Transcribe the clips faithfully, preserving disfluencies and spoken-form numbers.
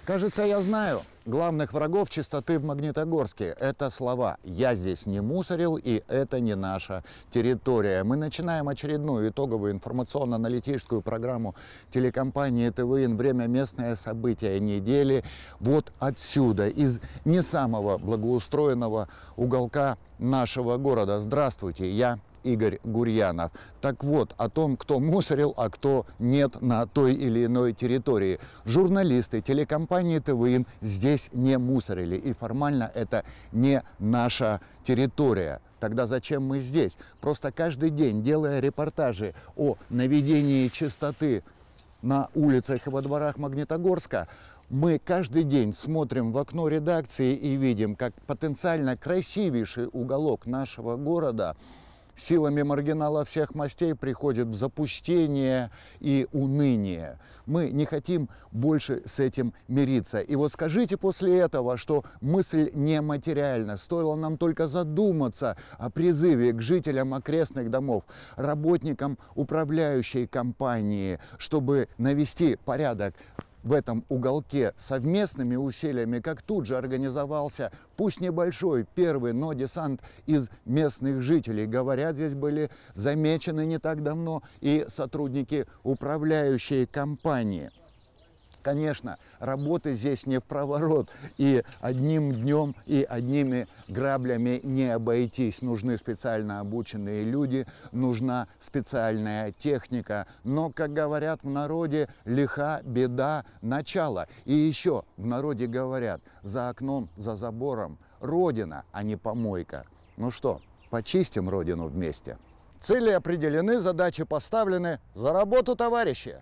Кажется, я знаю главных врагов чистоты в Магнитогорске. Это слова «я здесь не мусорил» и «это не наша территория». Мы начинаем очередную итоговую информационно-аналитическую программу телекомпании ТВН «Время. Местное событие недели». Вот отсюда, из не самого благоустроенного уголка нашего города. Здравствуйте, я Игорь Гурьянов. Так вот, о том, кто мусорил, а кто нет на той или иной территории. Журналисты телекомпании ТВН здесь не мусорили, и формально это не наша территория. Тогда зачем мы здесь? Просто каждый день, делая репортажи о наведении чистоты на улицах и во дворах Магнитогорска, мы каждый день смотрим в окно редакции и видим, как потенциально красивейший уголок нашего города силами маргиналов всех мастей приходит в запустение и уныние. Мы не хотим больше с этим мириться. И вот скажите после этого, что мысль нематериальна. Стоило нам только задуматься о призыве к жителям окрестных домов, работникам управляющей компании, чтобы навести порядок в этом уголке совместными усилиями, как тут же организовался, пусть небольшой, первый, но десант из местных жителей. Говорят, здесь были замечены не так давно и сотрудники управляющей компании. Конечно, работы здесь не в проворот, и одним днем, и одними граблями не обойтись. Нужны специально обученные люди, нужна специальная техника. Но, как говорят в народе, лиха беда начала. И еще в народе говорят, за окном, за забором родина, а не помойка. Ну что, почистим родину вместе. Цели определены, задачи поставлены. За работу, товарищи!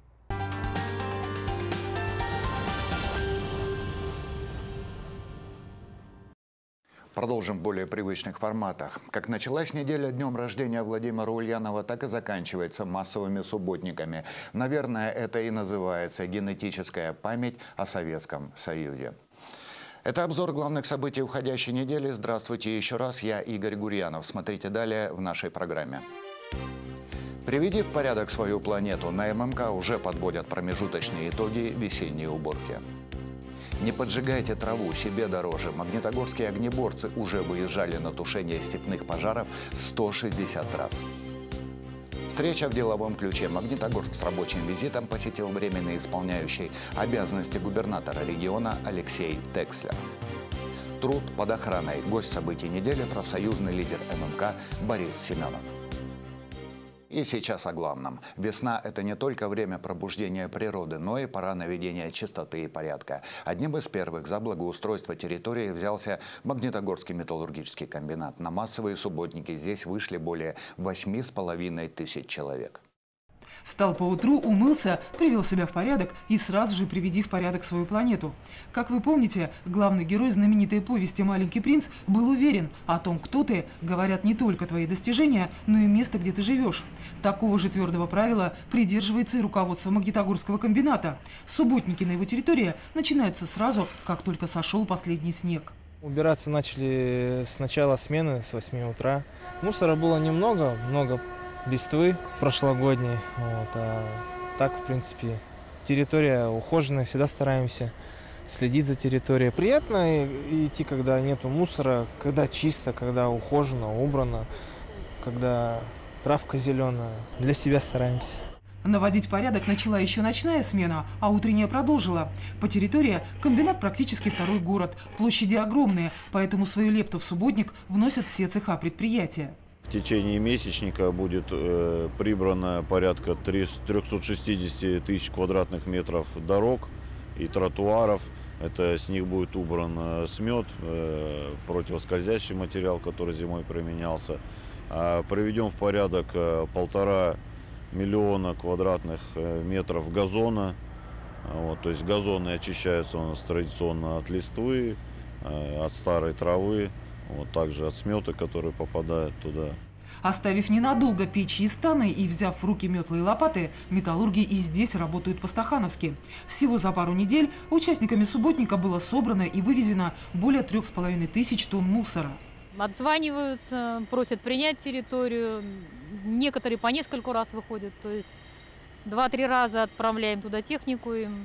Продолжим в более привычных форматах. Как началась неделя днем рождения Владимира Ульянова, так и заканчивается массовыми субботниками. Наверное, это и называется генетическая память о Советском Союзе. Это обзор главных событий уходящей недели. Здравствуйте еще раз, я Игорь Гурьянов. Смотрите далее в нашей программе. Приведи в порядок свою планету. На ММК уже подводят промежуточные итоги весенней уборки. Не поджигайте траву, себе дороже. Магнитогорские огнеборцы уже выезжали на тушение степных пожаров сто шестьдесят раз. Встреча в деловом ключе. Магнитогорск с рабочим визитом посетил временно исполняющий обязанности губернатора региона Алексей Текслер. Труд под охраной. Гость событий недели – профсоюзный лидер ММК Борис Семенов. И сейчас о главном. Весна – это не только время пробуждения природы, но и пора наведения чистоты и порядка. Одним из первых за благоустройство территории взялся Магнитогорский металлургический комбинат. На массовые субботники здесь вышли более восьми с половиной тысяч человек. Встал поутру, умылся, привел себя в порядок и сразу же приведи в порядок свою планету. Как вы помните, главный герой знаменитой повести «Маленький принц» был уверен о том, кто ты, говорят не только твои достижения, но и место, где ты живешь. Такого же твердого правила придерживается и руководство Магнитогорского комбината. Субботники на его территории начинаются сразу, как только сошел последний снег. Убираться начали с начала смены, с восьми утра. Мусора было немного, много листвы прошлогодней, вот, а так, в принципе, территория ухоженная, всегда стараемся следить за территорией. Приятно идти, когда нету мусора, когда чисто, когда ухожено, убрано, когда травка зеленая. Для себя стараемся. Наводить порядок начала еще ночная смена, а утренняя продолжила. По территории комбинат практически второй город, площади огромные, поэтому свою лепту в субботник вносят все цеха предприятия. В течение месячника будет э, прибрано порядка трёхсот шестидесяти тысяч квадратных метров дорог и тротуаров. Это с них будет убран э, смет, э, противоскользящий материал, который зимой применялся. А приведем в порядок э, полтора миллиона квадратных э, метров газона. Вот, то есть газоны очищаются у нас традиционно от листвы, э, от старой травы. Вот, также от смета, который попадает туда. Оставив ненадолго печи и станы и взяв в руки метлы и лопаты, металлурги и здесь работают по-стахановски. Всего за пару недель участниками субботника было собрано и вывезено более трех с половиной тысяч тонн мусора. Отзваниваются, просят принять территорию. Некоторые по нескольку раз выходят. То есть два-три раза отправляем туда технику. И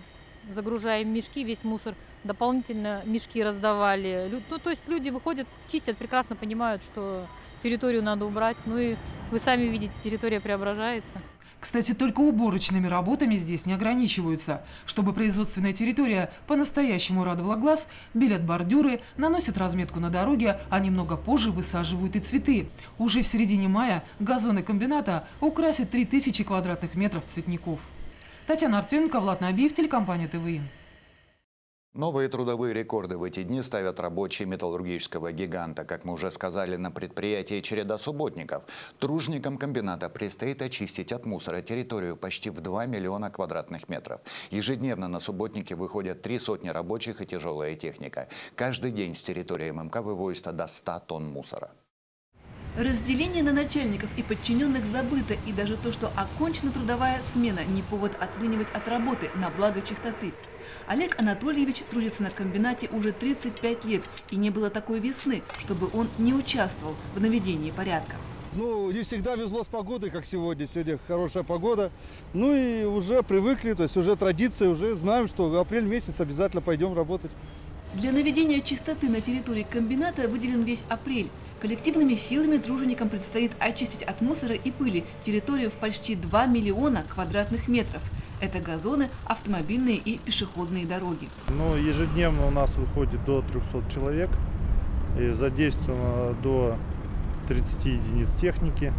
загружаем мешки, весь мусор, дополнительно мешки раздавали. Ну, то есть люди выходят, чистят, прекрасно понимают, что территорию надо убрать. Ну и вы сами видите, территория преображается. Кстати, только уборочными работами здесь не ограничиваются. Чтобы производственная территория по-настоящему радовала глаз, белят бордюры, наносят разметку на дороге, а немного позже высаживают и цветы. Уже в середине мая газоны комбината украсят три тысячи квадратных метров цветников. Татьяна Артеменко, Влад Набиев, телекомпания ТВИ. Новые трудовые рекорды в эти дни ставят рабочие металлургического гиганта. Как мы уже сказали, на предприятии череда субботников. Тружникам комбината предстоит очистить от мусора территорию почти в два миллиона квадратных метров. Ежедневно на субботники выходят три сотни рабочих и тяжелая техника. Каждый день с территории ММК вывозится до ста тонн мусора. Разделение на начальников и подчиненных забыто, и даже то, что окончена трудовая смена, не повод отлынивать от работы на благо чистоты. Олег Анатольевич трудится на комбинате уже тридцать пять лет, и не было такой весны, чтобы он не участвовал в наведении порядка. Ну, не всегда везло с погодой, как сегодня. Сегодня хорошая погода. Ну и уже привыкли, то есть уже традиция, уже знаем, что в апрель месяц обязательно пойдем работать. Для наведения чистоты на территории комбината выделен весь апрель. Коллективными силами труженикам предстоит очистить от мусора и пыли территорию в почти два миллиона квадратных метров. Это газоны, автомобильные и пешеходные дороги. Ну, ежедневно у нас выходит до трёхсот человек. И задействовано до тридцати единиц техники.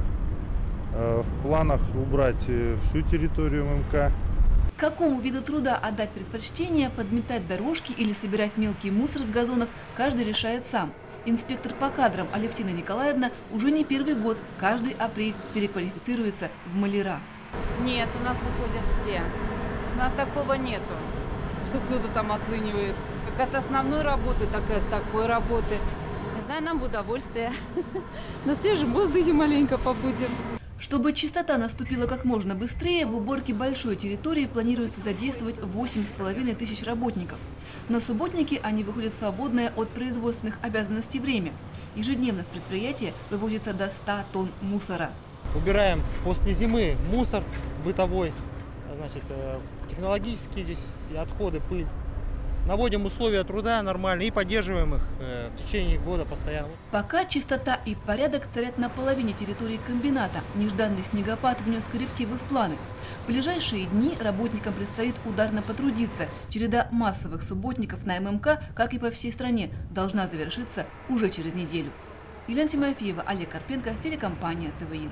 В планах убрать всю территорию ММК. Какому виду труда отдать предпочтение, подметать дорожки или собирать мелкий мусор с газонов, каждый решает сам. Инспектор по кадрам Алевтина Николаевна уже не первый год каждый апрель переквалифицируется в маляра. Нет, у нас выходят все. У нас такого нету, что кто-то там отлынивает. Как от основной работы, так и от такой работы. Не знаю, нам в удовольствие. На свежем воздухе маленько побудем. Чтобы чистота наступила как можно быстрее, в уборке большой территории планируется задействовать восемь с половиной тысяч работников. На субботники они выходят в свободное от производственных обязанностей время. Ежедневно с предприятия вывозится до ста тонн мусора. Убираем после зимы мусор бытовой, значит, технологические здесь отходы, пыль. Наводим условия труда нормальные и поддерживаем их в течение года постоянно. Пока чистота и порядок царят на половине территории комбината. Нежданный снегопад внес коррективы в планы. В ближайшие дни работникам предстоит ударно потрудиться. Череда массовых субботников на ММК, как и по всей стране, должна завершиться уже через неделю. Елена Тимофеева, Олег Карпенко, телекомпания ТВИ.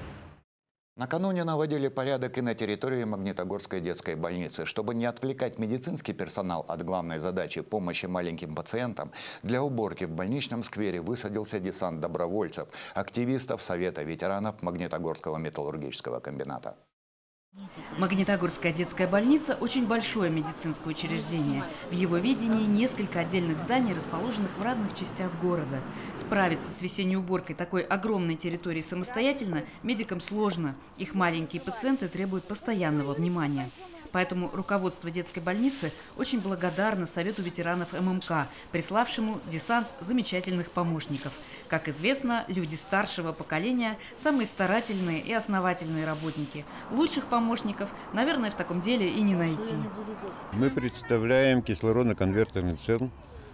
Накануне наводили порядок и на территории Магнитогорской детской больницы. Чтобы не отвлекать медицинский персонал от главной задачи помощи маленьким пациентам, для уборки в больничном сквере высадился десант добровольцев, активистов Совета ветеранов Магнитогорского металлургического комбината. Магнитогорская детская больница – очень большое медицинское учреждение. В его видении несколько отдельных зданий, расположенных в разных частях города. Справиться с весенней уборкой такой огромной территории самостоятельно медикам сложно. Их маленькие пациенты требуют постоянного внимания. Поэтому руководство детской больницы очень благодарно Совету ветеранов ММК, приславшему десант замечательных помощников. Как известно, люди старшего поколения – самые старательные и основательные работники. Лучших помощников, наверное, в таком деле и не найти. Мы представляем кислородно-конвертерный цех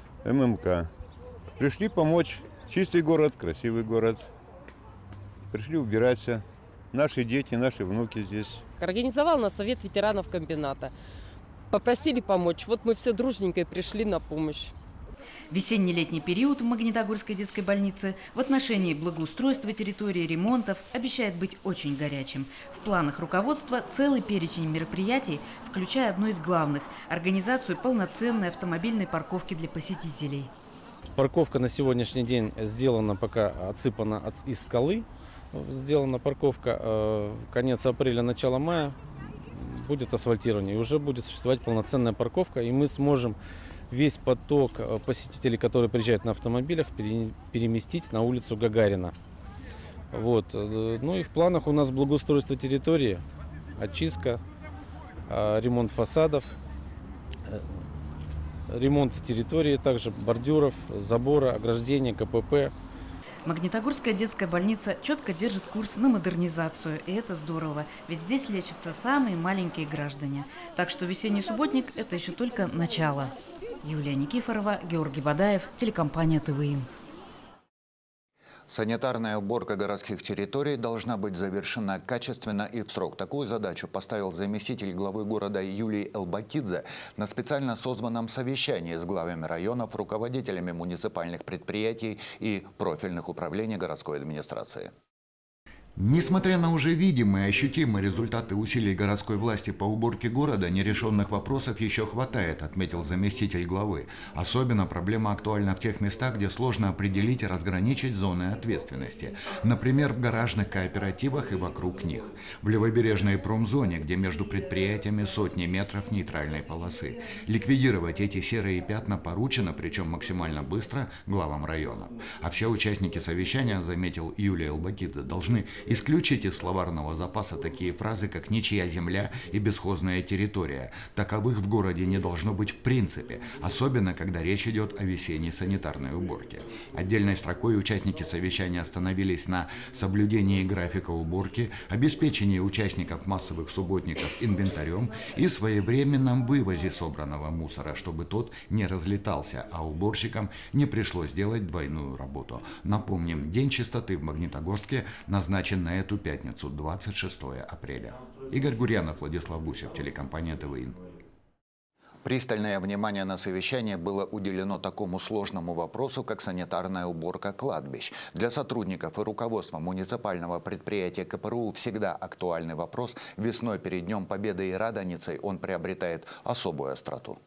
ММК. Пришли помочь. Чистый город, красивый город. Пришли убираться. Наши дети, наши внуки здесь. Организовал нас Совет ветеранов комбината. Попросили помочь. Вот мы все дружненько пришли на помощь. Весенне-летний период в Магнитогорской детской больнице в отношении благоустройства территории, ремонтов обещает быть очень горячим. В планах руководства целый перечень мероприятий, включая одно из главных – организацию полноценной автомобильной парковки для посетителей. Парковка на сегодняшний день сделана, пока отсыпана из скалы. Сделана парковка. Конец апреля, начало мая будет асфальтирование. И уже будет существовать полноценная парковка. И мы сможем весь поток посетителей, которые приезжают на автомобилях, переместить на улицу Гагарина. Вот. Ну и в планах у нас благоустройство территории, очистка, ремонт фасадов, ремонт территории, также бордюров, забора, ограждения, КПП. Магнитогорская детская больница четко держит курс на модернизацию, и это здорово, ведь здесь лечатся самые маленькие граждане. Так что весенний субботник – это еще только начало. Юлия Никифорова, Георгий Бадаев, телекомпания ТВИ. Санитарная уборка городских территорий должна быть завершена качественно и в срок. Такую задачу поставил заместитель главы города Юлий Элбакидзе на специально созванном совещании с главами районов, руководителями муниципальных предприятий и профильных управлений городской администрации. Несмотря на уже видимые, ощутимые результаты усилий городской власти по уборке города, нерешенных вопросов еще хватает, отметил заместитель главы. Особенно проблема актуальна в тех местах, где сложно определить и разграничить зоны ответственности. Например, в гаражных кооперативах и вокруг них. В левобережной промзоне, где между предприятиями сотни метров нейтральной полосы. Ликвидировать эти серые пятна поручено, причем максимально быстро, главам районов. А все участники совещания, заметил Юлия Элбакидзе, должны исключить из словарного запаса такие фразы, как «ничья земля» и «бесхозная территория». Таковых в городе не должно быть в принципе, особенно когда речь идет о весенней санитарной уборке. Отдельной строкой участники совещания остановились на соблюдении графика уборки, обеспечении участников массовых субботников инвентарем и своевременном вывозе собранного мусора, чтобы тот не разлетался, а уборщикам не пришлось делать двойную работу. Напомним, День чистоты в Магнитогорске назначен на эту пятницу, двадцать шестое апреля. Игорь Гурьянов, Владислав Гусев, телекомпания ТВИ. Пристальное внимание на совещании было уделено такому сложному вопросу, как санитарная уборка кладбищ. Для сотрудников и руководства муниципального предприятия КПРУ всегда актуальный вопрос. Весной перед Днем Победы и Радоницей он приобретает особую остроту.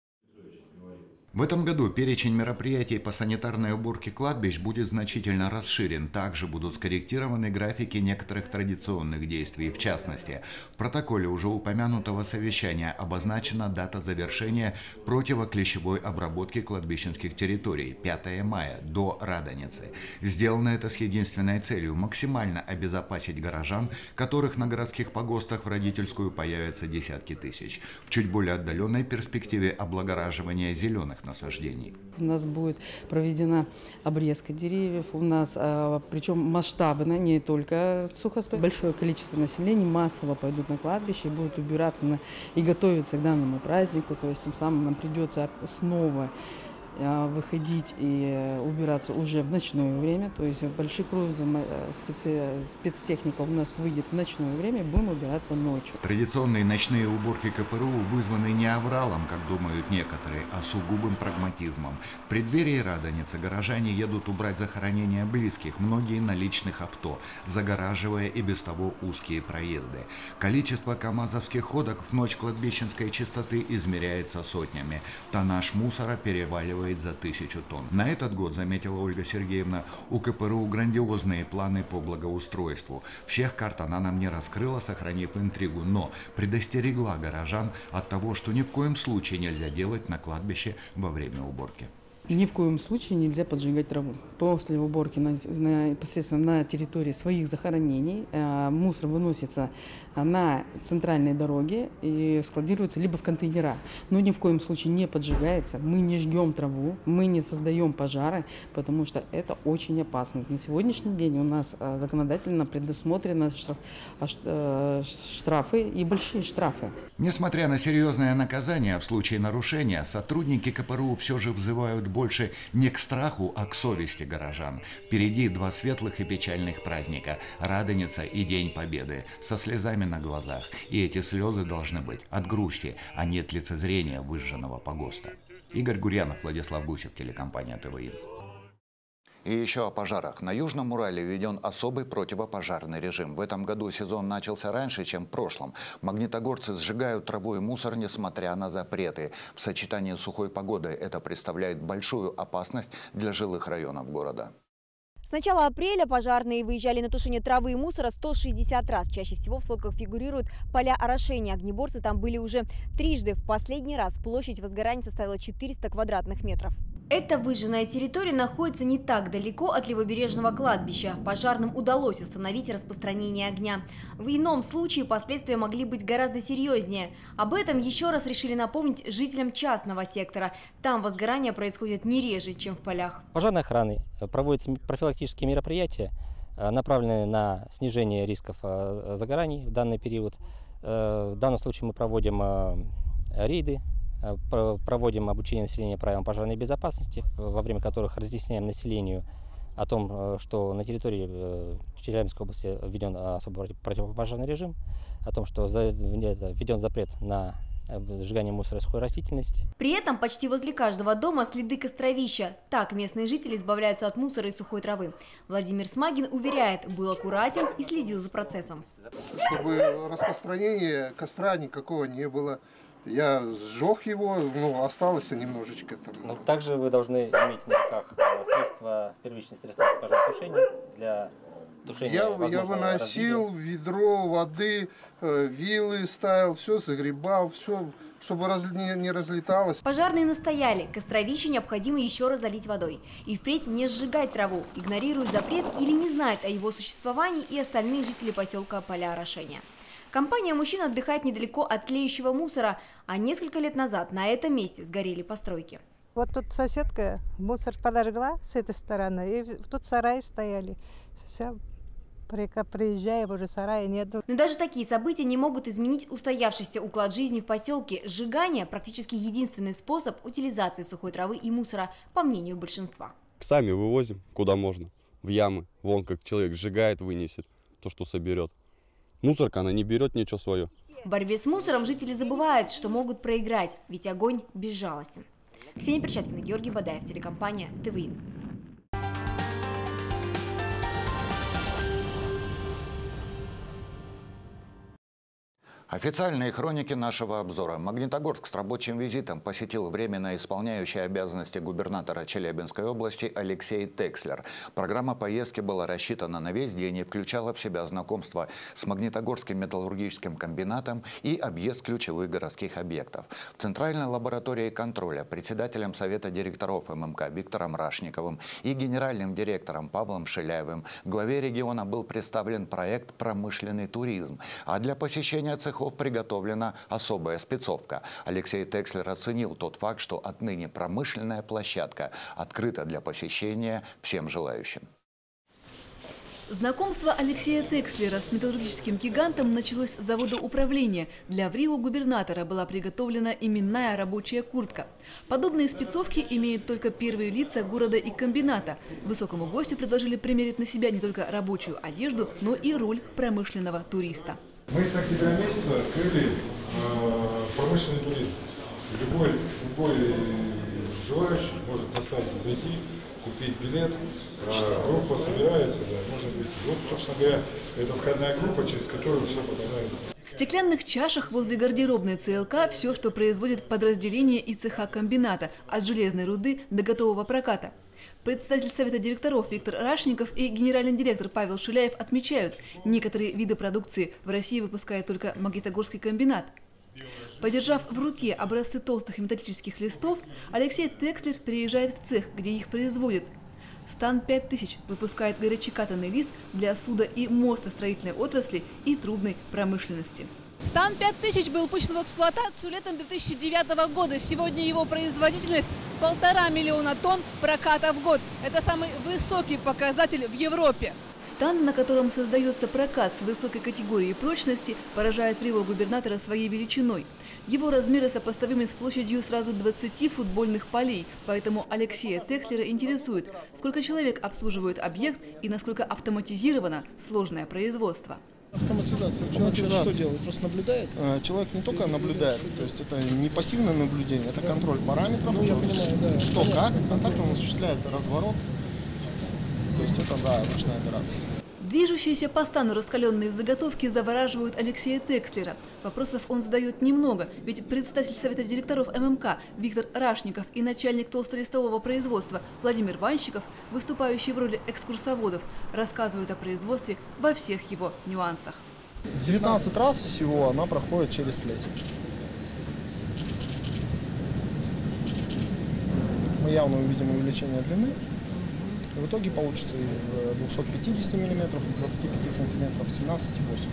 В этом году перечень мероприятий по санитарной уборке кладбищ будет значительно расширен. Также будут скорректированы графики некоторых традиционных действий. В частности, в протоколе уже упомянутого совещания обозначена дата завершения противоклещевой обработки кладбищенских территорий – пятое мая, до Радоницы. Сделано это с единственной целью – максимально обезопасить горожан, которых на городских погостах в родительскую появятся десятки тысяч. В чуть более отдаленной перспективе облагораживания зеленых насаждений. У нас будет проведена обрезка деревьев, у нас, причем масштабно, не только сухостой. Большое количество населения массово пойдут на кладбище и будут убираться на, и готовиться к данному празднику, то есть тем самым нам придется снова выходить и убираться уже в ночное время, то есть больших грузов специ... спецтехника у нас выйдет в ночное время, будем убираться ночью. Традиционные ночные уборки КПРУ вызваны не авралом, как думают некоторые, а сугубым прагматизмом. В преддверии Радоницы горожане едут убрать захоронения близких, многие на личных авто, загораживая и без того узкие проезды. Количество камазовских ходок в ночь кладбищенской чистоты измеряется сотнями. Тоннаж мусора переваливает за тысячу тонн. На этот год, заметила Ольга Сергеевна, у КПРУ грандиозные планы по благоустройству. Всех карт она нам не раскрыла, сохранив интригу, но предостерегла горожан от того, что ни в коем случае нельзя делать на кладбище во время уборки. Ни в коем случае нельзя поджигать траву. После уборки на, на, непосредственно на территории своих захоронений э, мусор выносится на центральные дороги и складируется либо в контейнера. Но ни в коем случае не поджигается. Мы не жгем траву, мы не создаем пожары, потому что это очень опасно. На сегодняшний день у нас э, законодательно предусмотрены штраф, э, штрафы и большие штрафы. Несмотря на серьезное наказание в случае нарушения, сотрудники КПРУ все же взывают больше не к страху, а к совести горожан. Впереди два светлых и печальных праздника – Радоница и День Победы, со слезами на глазах. И эти слезы должны быть от грусти, а не от лицезрения выжженного погоста. Игорь Гурьянов, Владислав Гусев, телекомпания ТВИ. И еще о пожарах. На Южном Урале введен особый противопожарный режим. В этом году сезон начался раньше, чем в прошлом. Магнитогорцы сжигают траву и мусор, несмотря на запреты. В сочетании с сухой погодой это представляет большую опасность для жилых районов города. С начала апреля пожарные выезжали на тушение травы и мусора сто шестьдесят раз. Чаще всего в сводках фигурируют поля орошения. Огнеборцы там были уже трижды. В последний раз площадь возгорания составила четыреста квадратных метров. Эта выжженная территория находится не так далеко от левобережного кладбища. Пожарным удалось остановить распространение огня. В ином случае последствия могли быть гораздо серьезнее. Об этом еще раз решили напомнить жителям частного сектора. Там возгорание происходит не реже, чем в полях. Пожарной охраной проводятся профилактические мероприятия, направленные на снижение рисков загораний в данный период. В данном случае мы проводим рейды, проводим обучение населения правилам пожарной безопасности, во время которых разъясняем населению о том, что на территории Челябинской области введен особый противопожарный режим, о том, что введен запрет на сжигание мусора и сухой растительности. При этом почти возле каждого дома следы костровища. Так местные жители избавляются от мусора и сухой травы. Владимир Смагин уверяет, был аккуратен и следил за процессом. Чтобы распространения костра никакого не было. Я сжег его, ну, осталось немножечко там. Но также вы должны иметь на руках средства, первичные средства пожаротушения для тушения. Я, я выносил разбития. Ведро воды, вилы ставил, все загребал, все, чтобы раз, не, не разлеталось. Пожарные настояли, костровище необходимо еще раз залить водой. И впредь не сжигать траву, игнорируют запрет или не знают о его существовании и остальные жители поселка Поля Орошения. Компания мужчин отдыхает недалеко от тлеющего мусора, а несколько лет назад на этом месте сгорели постройки. Вот тут соседка мусор подожгла с этой стороны, и тут сараи стояли. Все, приезжаем, уже сарая нету. Но даже такие события не могут изменить устоявшийся уклад жизни в поселке. Сжигание – практически единственный способ утилизации сухой травы и мусора, по мнению большинства. Сами вывозим, куда можно, в ямы. Вон как человек сжигает, вынесет то, что соберет. Мусорка, она не берет ничего свое. В борьбе с мусором жители забывают, что могут проиграть, ведь огонь безжалостен. Ксения Перчаткина, Георгий Бадаев, телекомпания ТВИ. Официальные хроники нашего обзора. Магнитогорск с рабочим визитом посетил временно исполняющий обязанности губернатора Челябинской области Алексей Текслер. Программа поездки была рассчитана на весь день и включала в себя знакомство с Магнитогорским металлургическим комбинатом и объезд ключевых городских объектов. В Центральной лаборатории контроля председателем Совета директоров ММК Виктором Рашниковым и генеральным директором Павлом Шиляевым главе региона был представлен проект «Промышленный туризм», а для посещения цехов приготовлена особая спецовка. Алексей Текслер оценил тот факт, что отныне промышленная площадка открыта для посещения всем желающим. Знакомство Алексея Текслера с металлургическим гигантом началось с завода управления. Для врио-губернатора была приготовлена именная рабочая куртка. Подобные спецовки имеют только первые лица города и комбината. Высокому гостю предложили примерить на себя не только рабочую одежду, но и роль промышленного туриста. Мы с октября месяца открыли э, промышленный туризм. Любой, любой желающий может на сайте зайти, купить билет, э, группа собирается, да, может быть. Вот, собственно говоря, это входная группа, через которую все попадает. В стеклянных чашах возле гардеробной ЦЛК все, что производит подразделение и цеха комбината, от железной руды до готового проката. Председатель Совета директоров Виктор Рашников и генеральный директор Павел Шиляев отмечают, некоторые виды продукции в России выпускает только Магнитогорский комбинат. Подержав в руке образцы толстых металлических листов, Алексей Текслер переезжает в цех, где их производят. Стан пять тысяч выпускает горячекатанный лист для суда и мостостроительной отрасли и трубной промышленности. Стан пять тысяч был пущен в эксплуатацию летом две тысячи девятого года. Сегодня его производительность – полтора миллиона тонн проката в год. Это самый высокий показатель в Европе. Стан, на котором создается прокат с высокой категорией прочности, поражает врио-губернатора своей величиной. Его размеры сопоставимы с площадью сразу двадцати футбольных полей, поэтому Алексея Текслера интересует, сколько человек обслуживают объект и насколько автоматизировано сложное производство. Автоматизация. Человек что делает? Просто наблюдает? Человек не только наблюдает, то есть это не пассивное наблюдение, это контроль параметров, ну, я понимаю, да. Что как, а также он осуществляет разворот, то есть это, да, ручная операция. Движущиеся по стану раскаленные заготовки завораживают Алексея Текслера. Вопросов он задает немного, ведь председатель Совета директоров ММК Виктор Рашников и начальник толстолистового производства Владимир Ванщиков, выступающие в роли экскурсоводов, рассказывают о производстве во всех его нюансах. девятнадцать раз всего она проходит через плеть. мы явно увидим увеличение длины. И в итоге получится из двухсот пятидесяти миллиметров, из двадцати пяти сантиметров, семнадцать и восемь.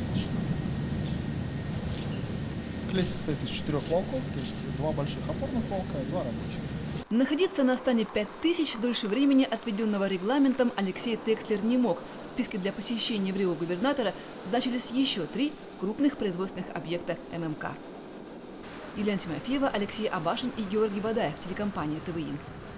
Клеть состоит из четырех волков, то есть два больших опорных волка и два рабочих. Находиться на стане пять тысяч дольше времени, отведенного регламентом, Алексей Текслер не мог. В списке для посещения в Рио губернатора значились еще три крупных производственных объекта эм эм ка. Елена Тимофеева, Алексей Абашин и Георгий Бадаев, телекомпания ТВИ.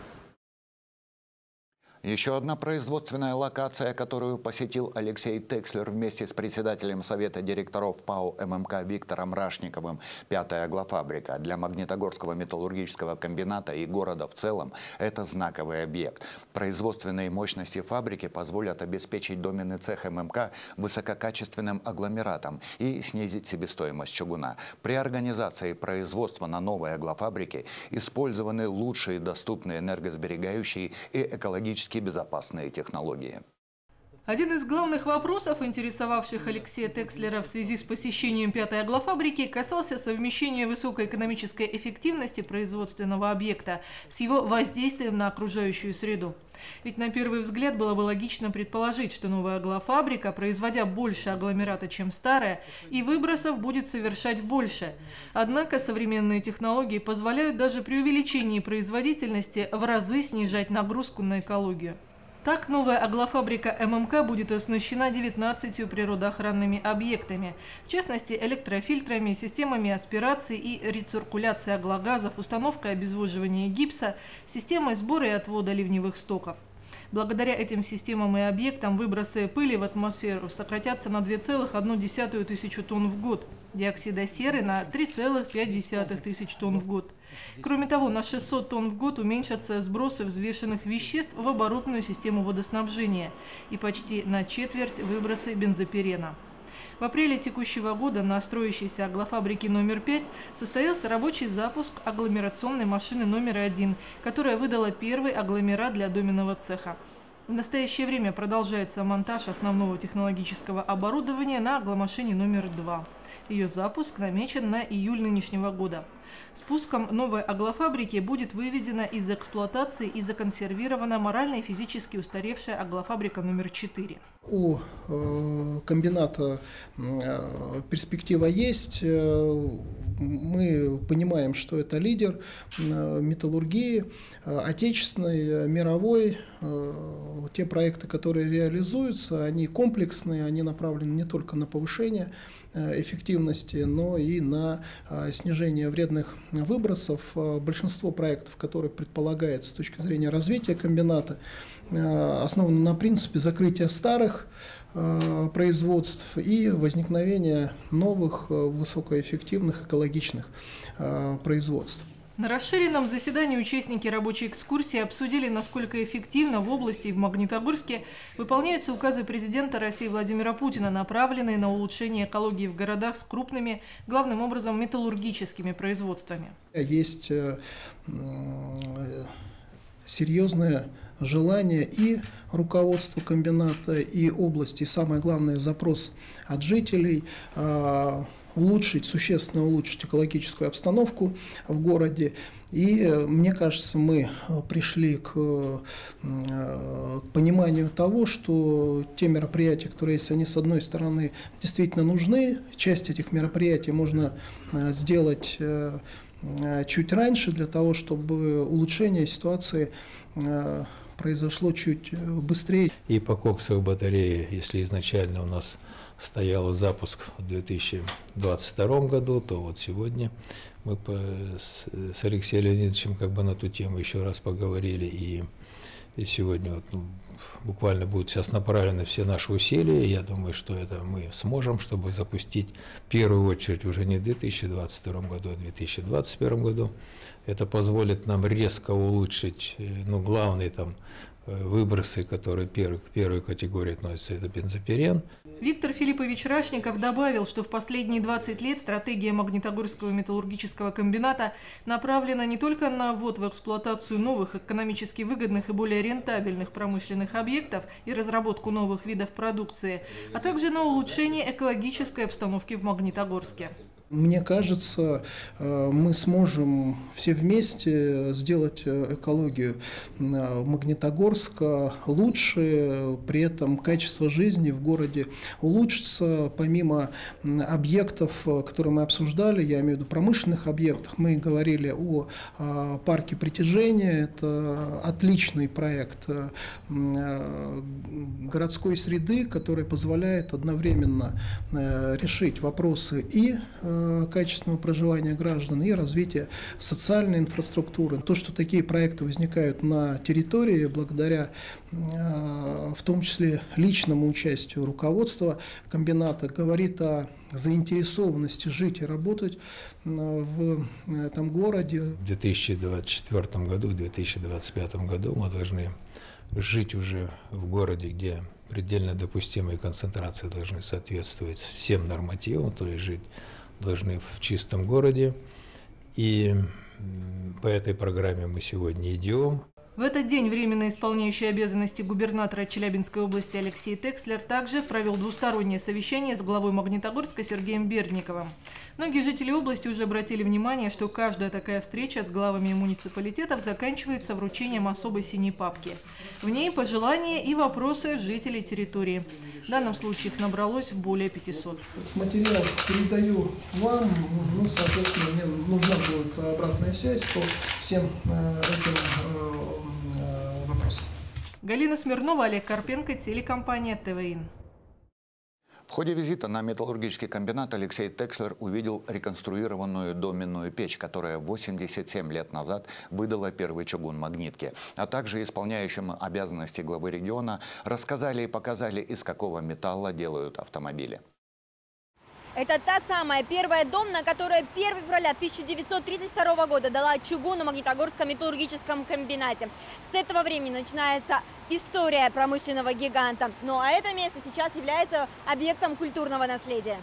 Еще одна производственная локация, которую посетил Алексей Текслер вместе с председателем Совета директоров ПАО эм эм ка Виктором Рашниковым, пятая аглофабрика для Магнитогорского металлургического комбината и города в целом – это знаковый объект. Производственные мощности фабрики позволят обеспечить доменный цех эм эм ка высококачественным агломератом и снизить себестоимость чугуна. При организации производства на новой аглофабрике использованы лучшие доступные энергосберегающие и экологически безопасные технологии. Один из главных вопросов, интересовавших Алексея Текслера в связи с посещением пятой аглофабрики, касался совмещения высокой экономической эффективности производственного объекта с его воздействием на окружающую среду. Ведь на первый взгляд было бы логично предположить, что новая аглофабрика, производя больше агломерата, чем старая, и выбросов будет совершать больше. Однако современные технологии позволяют даже при увеличении производительности в разы снижать нагрузку на экологию. Так, новая аглофабрика эм эм ка будет оснащена девятнадцатью природоохранными объектами, в частности электрофильтрами, системами аспирации и рециркуляции аглогазов, установкой обезвоживания гипса, системой сбора и отвода ливневых стоков. Благодаря этим системам и объектам выбросы пыли в атмосферу сократятся на две целых одну десятую тысячу тонн в год, диоксида серы на три целых пять десятых тысяч тонн в год. Кроме того, на шестьсот тонн в год уменьшатся сбросы взвешенных веществ в оборотную систему водоснабжения и почти на четверть выбросы бензопирена. В апреле текущего года на строящейся аглофабрике номер пять состоялся рабочий запуск агломерационной машины номер один, которая выдала первый агломерат для доменного цеха. В настоящее время продолжается монтаж основного технологического оборудования на агломашине номер два. Ее запуск намечен на июль нынешнего года. Спуском новой аглофабрики будет выведена из эксплуатации и законсервирована морально и физически устаревшая аглофабрика номер четыре. У э, комбината э, перспектива есть. Мы понимаем, что это лидер э, металлургии, э, отечественной, мировой. Э, те проекты, которые реализуются, они комплексные, они направлены не только на повышение э, эффективности, но и на э, снижение вредных выбросов. Э, большинство проектов, которые предполагается с точки зрения развития комбината, э, основаны на принципе закрытия старых производств и возникновения новых высокоэффективных экологичных производств. На расширенном заседании участники рабочей экскурсии обсудили, насколько эффективно в области и в Магнитогорске выполняются указы президента России Владимира Путина, направленные на улучшение экологии в городах с крупными, главным образом, металлургическими производствами. Есть серьезное желание и руководства комбината, и области, и самое главное, запрос от жителей э, улучшить, существенно улучшить экологическую обстановку в городе. И мне кажется, мы пришли к, э, к пониманию того, что те мероприятия, которые есть, они с одной стороны действительно нужны. Часть этих мероприятий можно э, сделать э, чуть раньше для того, чтобы улучшение ситуации э, произошло чуть быстрее. И по коксовой батарее, если изначально у нас стоял запуск в две тысячи двадцать втором году, то вот сегодня мы по, с, с Алексеем Леонидовичем как бы на эту тему еще раз поговорили, и, и сегодня вот, ну, буквально будут сейчас направлены все наши усилия. Я думаю, что это мы сможем, чтобы запустить в первую очередь уже не в две тысячи двадцать втором году, а в две тысячи двадцать первом году. Это позволит нам резко улучшить, ну, главные там выбросы, которые первой, к первой категории относятся, это бензопирен. Виктор Филиппович Рашников добавил, что в последние двадцать лет стратегия Магнитогорского металлургического комбината направлена не только на ввод в эксплуатацию новых, экономически выгодных и более рентабельных промышленных объектов и разработку новых видов продукции, а также на улучшение экологической обстановки в Магнитогорске. Мне кажется, мы сможем все вместе сделать экологию Магнитогорска лучше, при этом качество жизни в городе улучшится. Помимо объектов, которые мы обсуждали, я имею в виду промышленных объектах, мы говорили о парке притяжения. Это отличный проект городской среды, который позволяет одновременно решить вопросы и качественного проживания граждан и развития социальной инфраструктуры. То, что такие проекты возникают на территории благодаря в том числе личному участию руководства комбината, говорит о заинтересованности жить и работать в этом городе. В две тысячи двадцать четвёртом году, в две тысячи двадцать пятом году мы должны жить уже в городе, где предельно допустимые концентрации должны соответствовать всем нормативам, то есть жить должны в чистом городе. И по этой программе мы сегодня идем. В этот день временно исполняющий обязанности губернатора Челябинской области Алексей Текслер также провел двустороннее совещание с главой Магнитогорска Сергеем Бердниковым. Многие жители области уже обратили внимание, что каждая такая встреча с главами муниципалитетов заканчивается вручением особой синей папки. В ней пожелания и вопросы жителей территории. В данном случае их набралось более пятисот. Материал передаю вам, ну, соответственно, мне нужна будет обратная связь по всем этим вопросам. Галина Смирнова, Олег Карпенко, телекомпания ТВИН. В ходе визита на металлургический комбинат Алексей Текслер увидел реконструированную доменную печь, которая восемьдесят семь лет назад выдала первый чугун магнитки. А также исполняющим обязанности главы региона рассказали и показали, из какого металла делают автомобили. Это та самая первая домна, которая первого февраля тысяча девятьсот тридцать второго года дала чугун на Магнитогорском металлургическом комбинате. С этого времени начинается история промышленного гиганта. Ну а это место сейчас является объектом культурного наследия.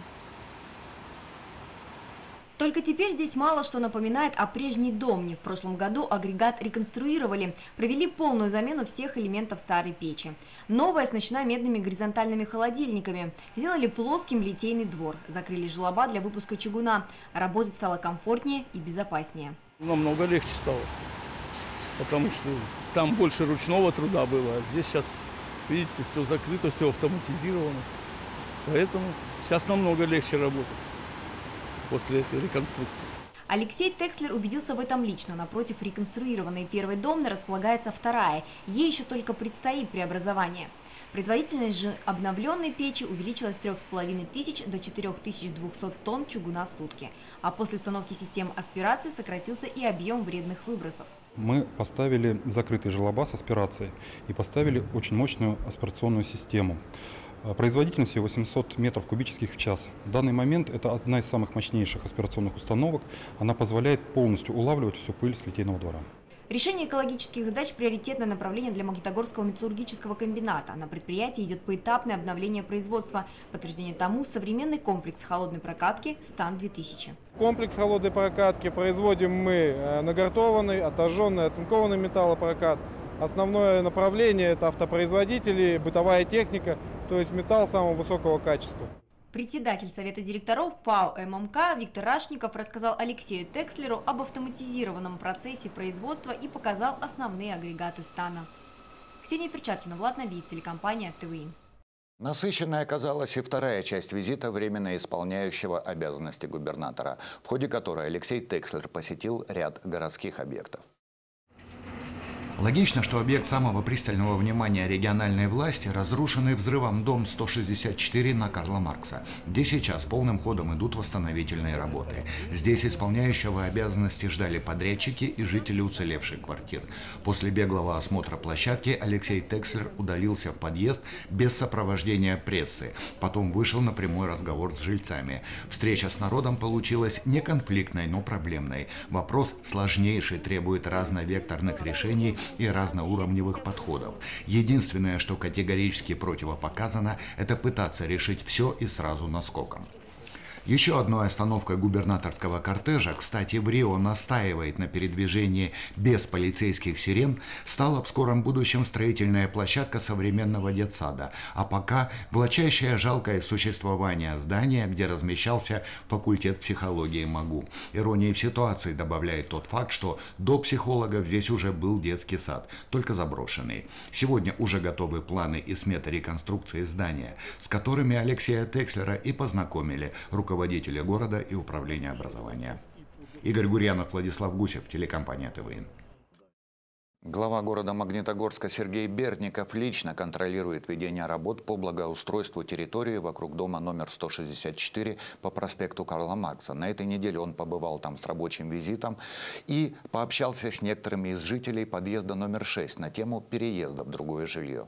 Только теперь здесь мало что напоминает о прежней домне. В прошлом году агрегат реконструировали, провели полную замену всех элементов старой печи. Новая оснащена медными горизонтальными холодильниками. Сделали плоским литейный двор, закрыли желоба для выпуска чугуна. Работать стало комфортнее и безопаснее. Намного легче стало, потому что там больше ручного труда было, а здесь сейчас, видите, все закрыто, все автоматизировано. Поэтому сейчас намного легче работать после этой реконструкции. Алексей Текслер убедился в этом лично. Напротив реконструированной первой домны располагается вторая. Ей еще только предстоит преобразование. Производительность же обновленной печи увеличилась с трёх с половиной тысяч до четырёх тысяч двухсот тонн чугуна в сутки. А после установки систем аспирации сократился и объем вредных выбросов. Мы поставили закрытые желоба с аспирацией и поставили очень мощную аспирационную систему. Производительность ее восемьсот метров кубических в час. В данный момент это одна из самых мощнейших аспирационных установок. Она позволяет полностью улавливать всю пыль с литейного двора. Решение экологических задач – приоритетное направление для Магнитогорского металлургического комбината. На предприятии идет поэтапное обновление производства. Подтверждение тому – современный комплекс холодной прокатки «Стан две тысячи». Комплекс холодной прокатки производим мы нагартованный, отожженный, оцинкованный металлопрокат. Основное направление – это автопроизводители, бытовая техника, то есть металл самого высокого качества. Председатель Совета директоров ПАО ММК Виктор Рашников рассказал Алексею Текслеру об автоматизированном процессе производства и показал основные агрегаты стана. Ксения Перчаткина, Влад Набиев, телекомпания ТВИН. Насыщенной оказалась и вторая часть визита временно исполняющего обязанности губернатора, в ходе которой Алексей Текслер посетил ряд городских объектов. Логично, что объект самого пристального внимания региональной власти – разрушенный взрывом дом сто шестьдесят четыре на Карла Маркса, где сейчас полным ходом идут восстановительные работы. Здесь исполняющего обязанности ждали подрядчики и жители уцелевших квартир. После беглого осмотра площадки Алексей Текслер удалился в подъезд без сопровождения прессы. Потом вышел на прямой разговор с жильцами. Встреча с народом получилась не конфликтной, но проблемной. Вопрос сложнейший, требует разновекторных решений и разноуровневых подходов. Единственное, что категорически противопоказано, это пытаться решить все и сразу наскоком. Еще одной остановкой губернаторского кортежа, кстати, в Рио настаивает на передвижении без полицейских сирен, стала в скором будущем строительная площадка современного детсада, а пока влачащее жалкое существование здания, где размещался факультет психологии МАГУ. Иронии в ситуации добавляет тот факт, что до психологов здесь уже был детский сад, только заброшенный. Сегодня уже готовы планы и сметы реконструкции здания, с которыми Алексея Текслера и познакомили руководители руководители города и управления образования. Игорь Гурьянов, Владислав Гусев, телекомпания ТВН. Глава города Магнитогорска Сергей Бердников лично контролирует ведение работ по благоустройству территории вокруг дома номер сто шестьдесят четыре по проспекту Карла Маркса. На этой неделе он побывал там с рабочим визитом и пообщался с некоторыми из жителей подъезда номер шесть на тему переезда в другое жилье.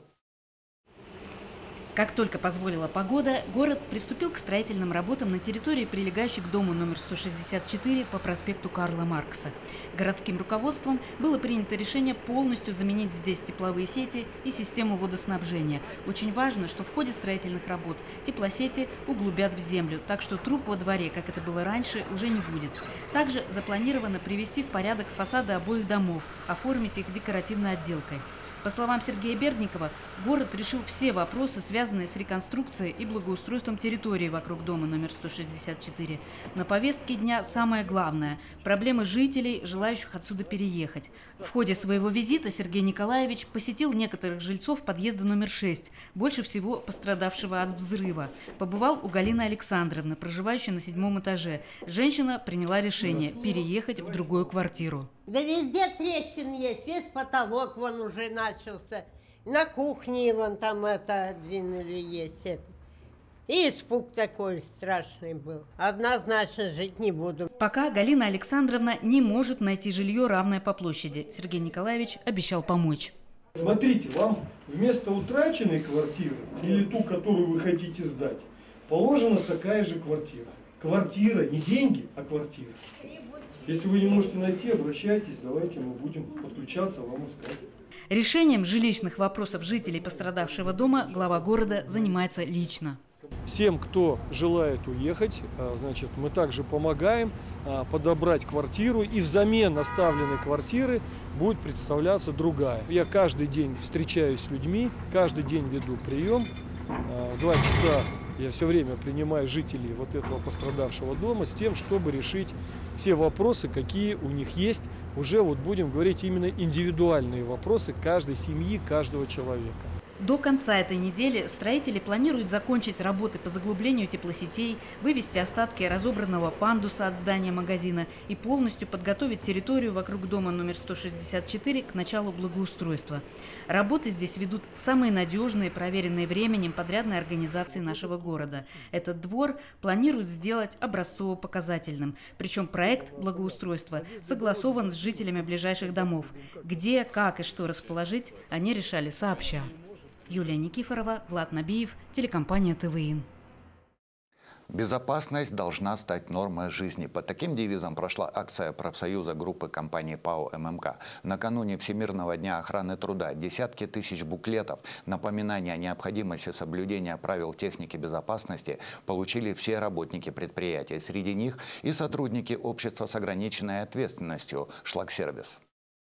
Как только позволила погода, город приступил к строительным работам на территории, прилегающей к дому номер сто шестьдесят четыре по проспекту Карла Маркса. Городским руководством было принято решение полностью заменить здесь тепловые сети и систему водоснабжения. Очень важно, что в ходе строительных работ теплосети углубят в землю, так что труб во дворе, как это было раньше, уже не будет. Также запланировано привести в порядок фасады обоих домов, оформить их декоративной отделкой. По словам Сергея Бердникова, город решил все вопросы, связанные с реконструкцией и благоустройством территории вокруг дома номер сто шестьдесят четыре. На повестке дня самое главное – проблемы жителей, желающих отсюда переехать. В ходе своего визита Сергей Николаевич посетил некоторых жильцов подъезда номер шесть, больше всего пострадавшего от взрыва. Побывал у Галины Александровны, проживающей на седьмом этаже. Женщина приняла решение переехать в другую квартиру. Да везде трещины есть, весь потолок вон уже начался. На кухне вон там это двинули есть. Это. И испуг такой страшный был. Однозначно жить не буду. Пока Галина Александровна не может найти жилье, равное по площади. Сергей Николаевич обещал помочь. Смотрите, вам вместо утраченной квартиры или ту, которую вы хотите сдать, положена такая же квартира. Квартира, не деньги, а квартира. Если вы не можете найти, обращайтесь, давайте мы будем подключаться, вам искать. Решением жилищных вопросов жителей пострадавшего дома глава города занимается лично. Всем, кто желает уехать, значит, мы также помогаем подобрать квартиру, и взамен оставленной квартиры будет представляться другая. Я каждый день встречаюсь с людьми, каждый день веду прием. В два часа я все время принимаю жителей вот этого пострадавшего дома с тем, чтобы решить все вопросы, какие у них есть. Уже вот будем говорить именно индивидуальные вопросы каждой семьи, каждого человека. До конца этой недели строители планируют закончить работы по заглублению теплосетей, вывести остатки разобранного пандуса от здания магазина и полностью подготовить территорию вокруг дома номер сто шестьдесят четыре к началу благоустройства. Работы здесь ведут самые надежные, проверенные временем подрядные организации нашего города. Этот двор планируют сделать образцово-показательным. Причем проект благоустройства согласован с жителями ближайших домов. Где, как и что расположить, они решали сообща. Юлия Никифорова, Влад Набиев, телекомпания ТВН. Безопасность должна стать нормой жизни. Под таким девизом прошла акция профсоюза группы компании ПАО ММК. Накануне Всемирного дня охраны труда десятки тысяч буклетов, напоминания о необходимости соблюдения правил техники безопасности получили все работники предприятия. Среди них и сотрудники общества с ограниченной ответственностью «Шлагсервис».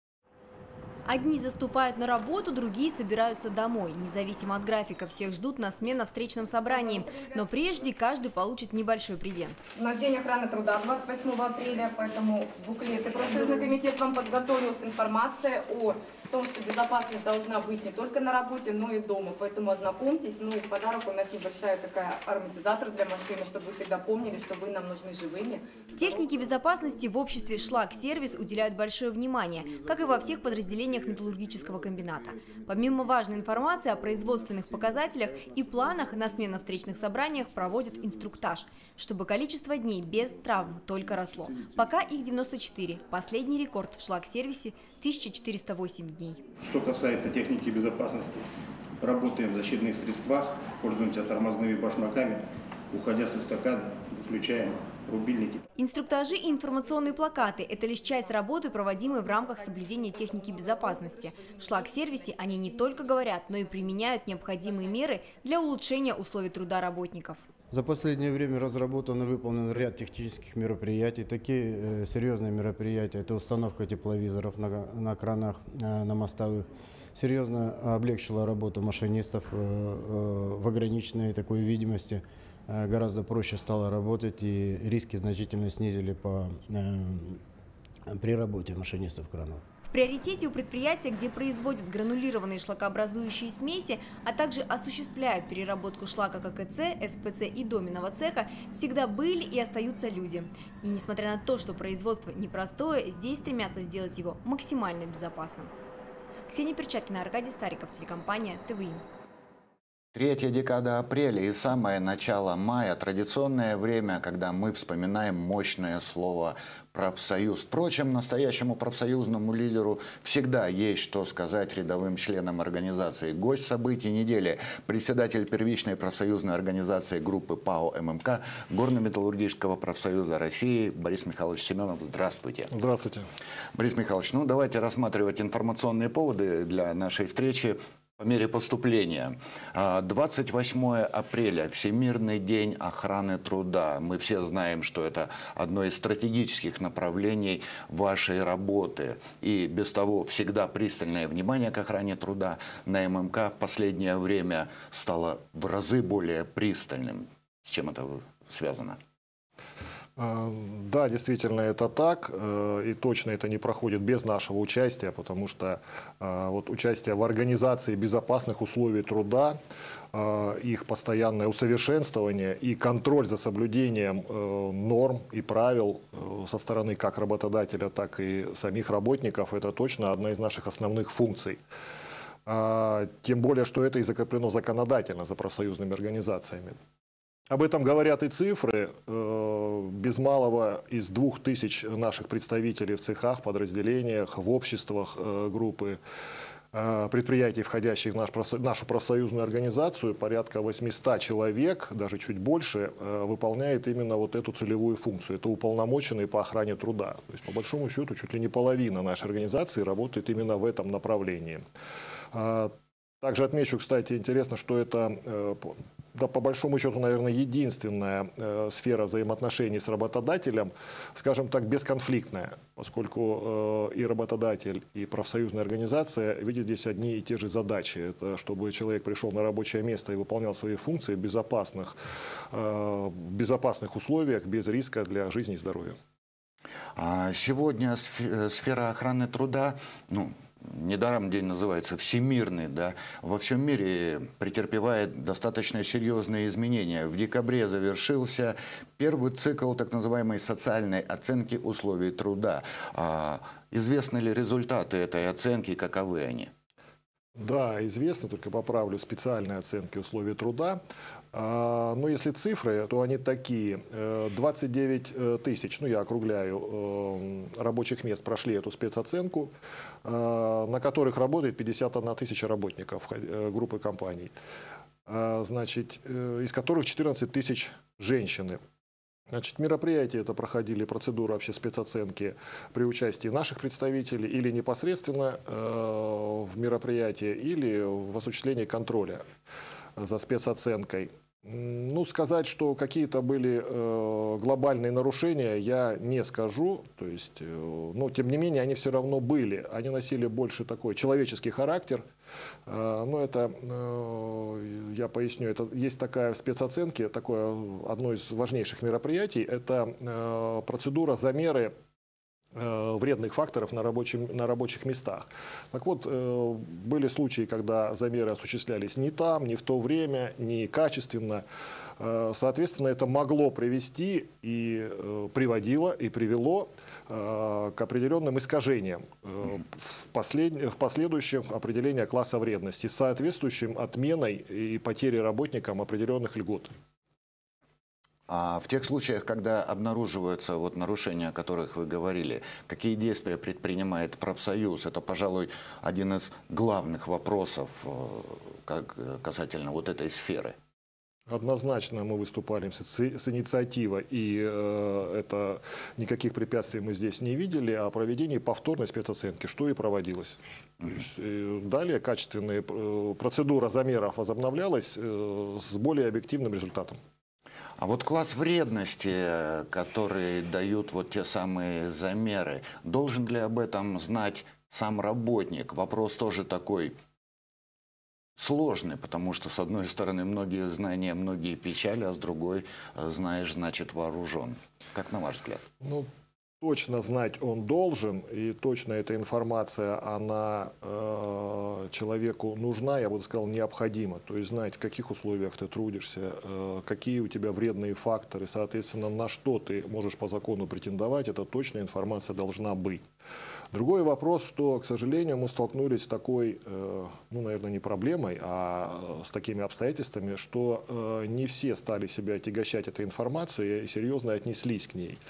Одни заступают на работу, другие собираются домой. Независимо от графика, всех ждут на смен на встречном собрании. Но прежде каждый получит небольшой презент. У нас День охраны труда двадцать восьмого апреля, поэтому буклеты. Профсоюзный комитет вам подготовил с информацией о том, что безопасность должна быть не только на работе, но и дома. Поэтому ознакомьтесь. Ну и в подарок у нас небольшая такая ароматизатор для машины, чтобы вы всегда помнили, что вы нам нужны живыми. Технике безопасности в обществе «Шлагсервис» уделяют большое внимание, как и во всех подразделениях металлургического комбината. Помимо важной информации о производственных показателях и планах, на сменно-встречных собраниях проводят инструктаж, чтобы количество дней без травм только росло. Пока их девяносто четыре. Последний рекорд в «Шлагсервисе» – тысяча четыреста восемь дней. Что касается техники безопасности, работаем в защитных средствах, пользуемся тормозными башмаками, уходя с эстакады, выключаем рубильники. Инструктажи и информационные плакаты – это лишь часть работы, проводимой в рамках соблюдения техники безопасности. В «Шлагсервисе» они не только говорят, но и применяют необходимые меры для улучшения условий труда работников. За последнее время разработан и выполнен ряд технических мероприятий. Такие э, серьезные мероприятия – это установка тепловизоров на, на кранах, э, на мостовых. Серьезно облегчила работу машинистов э, э, в ограниченной такой видимости. Э, гораздо проще стало работать, и риски значительно снизили по, э, при работе машинистов кранов. В приоритете у предприятия, где производят гранулированные шлакообразующие смеси, а также осуществляют переработку шлака ККЦ, СПЦ и доменного цеха, всегда были и остаются люди. И несмотря на то, что производство непростое, здесь стремятся сделать его максимально безопасным. Ксения Перчаткина, Аркадий Стариков, телекомпания ТВИ. Третья декада апреля и самое начало мая – традиционное время, когда мы вспоминаем мощное слово «профсоюз». Впрочем, настоящему профсоюзному лидеру всегда есть что сказать рядовым членам организации. Гость событий недели – председатель первичной профсоюзной организации группы ПАО ММК Горно-металлургического профсоюза России Борис Михайлович Семенов. Здравствуйте. Здравствуйте. Борис Михайлович, ну давайте рассматривать информационные поводы для нашей встречи. По мере поступления. двадцать восьмое апреля, Всемирный день охраны труда. Мы все знаем, что это одно из стратегических направлений вашей работы. И без того всегда пристальное внимание к охране труда на ММК в последнее время стало в разы более пристальным. С чем это связано? Да, действительно, это так, и точно это не проходит без нашего участия, потому что вот участие в организации безопасных условий труда, их постоянное усовершенствование и контроль за соблюдением норм и правил со стороны как работодателя, так и самих работников, это точно одна из наших основных функций. Тем более, что это и закреплено законодательно за профсоюзными организациями. Об этом говорят и цифры. Без малого из двух тысяч наших представителей в цехах, подразделениях, в обществах группы предприятий, входящих в нашу профсоюзную организацию, порядка восьмисот человек, даже чуть больше, выполняет именно вот эту целевую функцию. Это уполномоченные по охране труда. То есть, по большому счету, чуть ли не половина нашей организации работает именно в этом направлении. Также отмечу, кстати, интересно, что это, да, по большому счету, наверное, единственная э, сфера взаимоотношений с работодателем, скажем так, бесконфликтная, поскольку э, и работодатель, и профсоюзная организация видят здесь одни и те же задачи. Это чтобы человек пришел на рабочее место и выполнял свои функции в безопасных, э, безопасных условиях, без риска для жизни и здоровья. Сегодня сфера охраны труда, ну, недаром день называется всемирный, да, во всем мире претерпевает достаточно серьезные изменения. В декабре завершился первый цикл так называемой социальной оценки условий труда. А известны ли результаты этой оценки, каковы они? Да, известно, только поправлю, специальные оценки условий труда. Но если цифры, то они такие. двадцать девять тысяч, ну я округляю, рабочих мест прошли эту спецоценку, на которых работает пятьдесят одна тысяча работников группы компаний, значит, из которых четырнадцать тысяч женщины. Значит, мероприятия это проходили, процедуру вообще спецоценки при участии наших представителей или непосредственно э, в мероприятии, или в осуществлении контроля за спецоценкой. Ну, сказать, что какие-то были э, глобальные нарушения, я не скажу. То есть, э, но, тем не менее, они все равно были. Они носили больше такой человеческий характер. Э, но это, э, я поясню, это есть такая в спецоценке, такое одно из важнейших мероприятий. Это э, процедура замеры вредных факторов на, рабочем, на рабочих местах. Так вот, э, были случаи, когда замеры осуществлялись не там, не в то время, не качественно. Э, соответственно, это могло привести и э, приводило и привело э, к определенным искажениям э, в, послед... в последующем определении класса вредности, с соответствующим отменой и потерей работникам определенных льгот. А в тех случаях, когда обнаруживаются вот нарушения, о которых вы говорили, какие действия предпринимает профсоюз? Это, пожалуй, один из главных вопросов как касательно вот этой сферы. Однозначно мы выступали с, с инициативой, и э, это никаких препятствий мы здесь не видели, о проведении повторной спецоценки, что и проводилось. Mm-hmm. То есть, э, далее качественная э, процедура замеров возобновлялась э, с более объективным результатом. А вот класс вредности, который дают вот те самые замеры, должен ли об этом знать сам работник? Вопрос тоже такой сложный, потому что, с одной стороны, многие знания, многие печали, а с другой, знаешь, значит вооружен. Как на ваш взгляд? Ну, точно знать он должен, и точно эта информация, она э, человеку нужна, я бы сказал, необходима. То есть знать, в каких условиях ты трудишься, э, какие у тебя вредные факторы, соответственно, на что ты можешь по закону претендовать, это точная информация должна быть. Другой вопрос, что, к сожалению, мы столкнулись с такой, э, ну, наверное, не проблемой, а с такими обстоятельствами, что э, не все стали себя отягощать этой информацией и серьезно отнеслись к ней.